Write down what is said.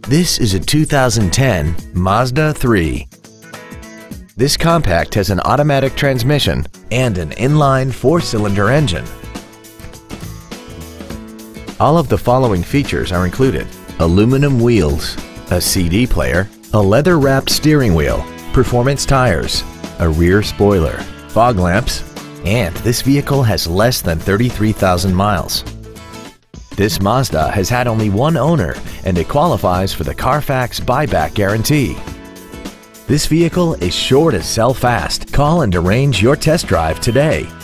This is a 2010 Mazda 3. This compact has an automatic transmission and an inline 4-cylinder engine. All of the following features are included: aluminum wheels, a CD player, a leather-wrapped steering wheel, performance tires, a rear spoiler, fog lamps, and this vehicle has less than 33,000 miles. This Mazda has had only one owner and it qualifies for the Carfax buyback guarantee. This vehicle is sure to sell fast. Call and arrange your test drive today.